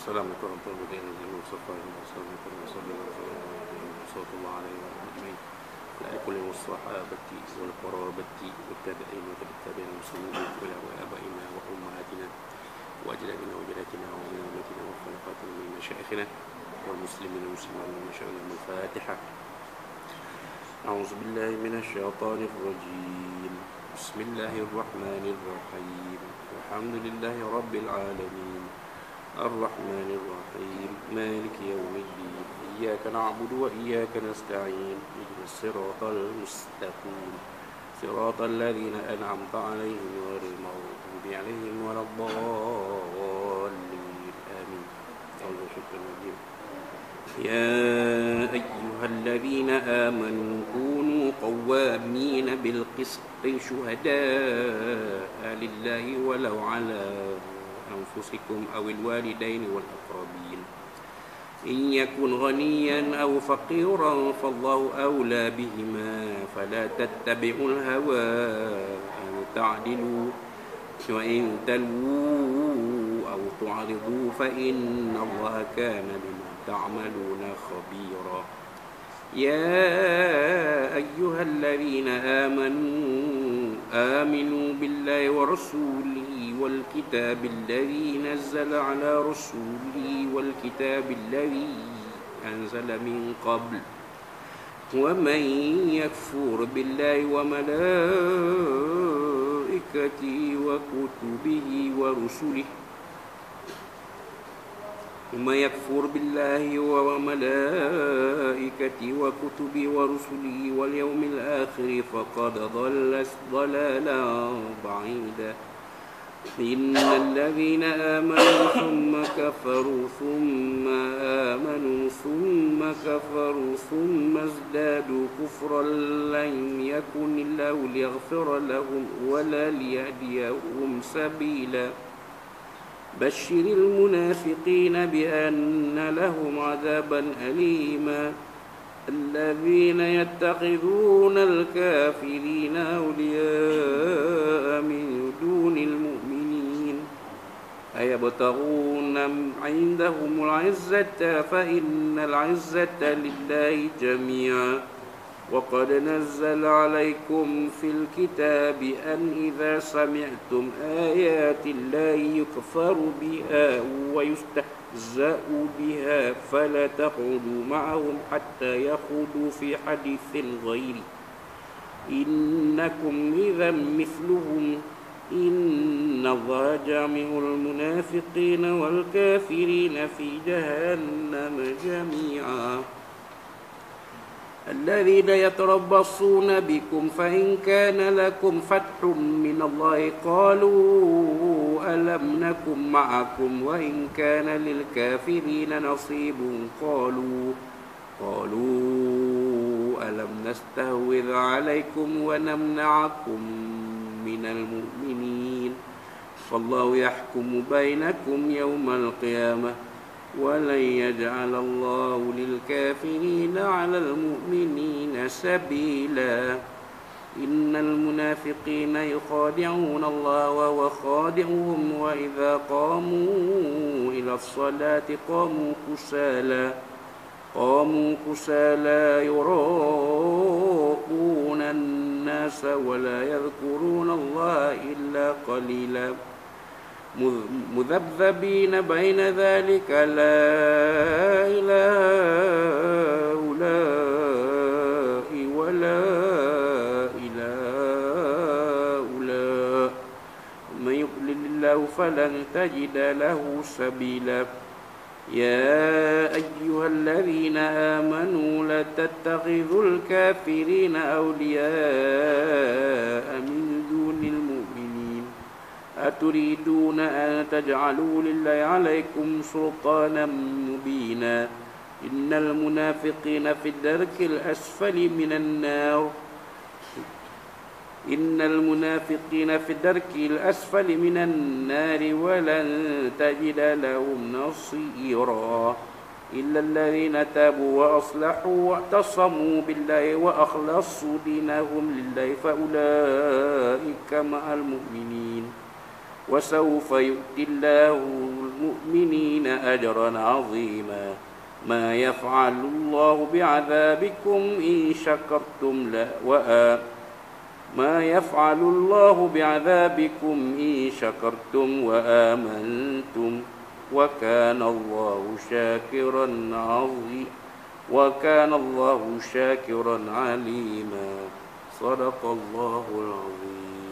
والسلام على المرسلين المصطفى صلى الله عليه وسلم وعلى كل الصحابة والقرابة والتابعين والتابعين المسلمين إلى آبائنا وأمهاتنا وأجدادنا وجداتنا وأمهاتنا وخلفاتنا من مشايخنا والمسلمين والمسلمين ومشايخنا الفاتحة. أعوذ بالله من الشيطان الرجيم. بسم الله الرحمن الرحيم. الحمد لله رب العالمين الرحمن الرحيم مالك يوم الدين إياك نعبد وإياك نستعين اهدنا الصراط المستقيم صراط الذين أنعمت عليهم غير المغضوب عليهم ولا الضالين آمين. يا أيها الذين آمنوا كونوا قوامين بالقسط شهداء لله ولو على أنفسكم أو الوالدين والأقربين إن يكن غنيا أو فقيرا فالله أولى بهما فلا تتبعوا الهوى أن تعدلوا وإن تلووا أو تعرضوا فإن الله كان بما تعملون خبيرا. يا أيها الذين آمنوا بالله ورسوله والكتاب الذي نزل على رسوله والكتاب الذي أنزل من قبل ومن يكفر بالله وملائكته وكتبه ورسله ومن يكفر بالله وملائكته وكتبه ورسله واليوم الآخر فقد ضل ضلالا بعيدا. إن الذين آمنوا ثم كفروا ثم آمنوا ثم كفروا ثم ازدادوا كفرا لن يكن الله ليغفر لهم ولا ليهديهم سبيلا. بشر المنافقين بأن لهم عذابا أليما. الذين يتخذون الكافرين أولياء من دون المؤمنين أيبتغون عندهم العزة فإن العزة لله جميعا. وقد نزل عليكم في الكتاب أن إذا سمعتم آيات الله يكفر بها ويستهزأ بها فلا تقعدوا معهم حتى يخوضوا في حديث غيره إنكم إذا مثلهم إن الله جامع المنافقين والكافرين في جهنم جميعا. الذين يتربصون بكم فإن كان لكم فتح من الله قالوا ألم نكن معكم وإن كان للكافرين نصيب قالوا ألم نستحوذ عليكم ونمنعكم من المؤمنين فالله يحكم بينكم يوم القيامة ولن يجعل الله للكافرين على المؤمنين سبيلا. إن المنافقين يخادعون الله وهو خادعهم وإذا قاموا إلى الصلاة قاموا كسالى يراءون الناس ولا يذكرون الله إلا قليلا مذبذبين بين ذلك لا إله هؤلاء ولا إله هؤلاء ومن يضلل الله فلن تجد له سبيلا. يا أيها الذين آمنوا لا تتخذوا الكافرين أولياء من دون المؤمنين أتريدون أن تجعلوا لله عليكم سلطانا مبينا. إن المنافقين في الدرك الأسفل من النار ولن تجد لهم نصيرا إلا الذين تابوا وأصلحوا واعتصموا بالله وأخلصوا دينهم لله فأولئك مع المؤمنين وسوف يؤتي الله المؤمنين أجرا عظيما ما يفعل الله بعذابكم إن شكرتم وآمنتم وكان الله شاكرا عليما صدق الله العظيم.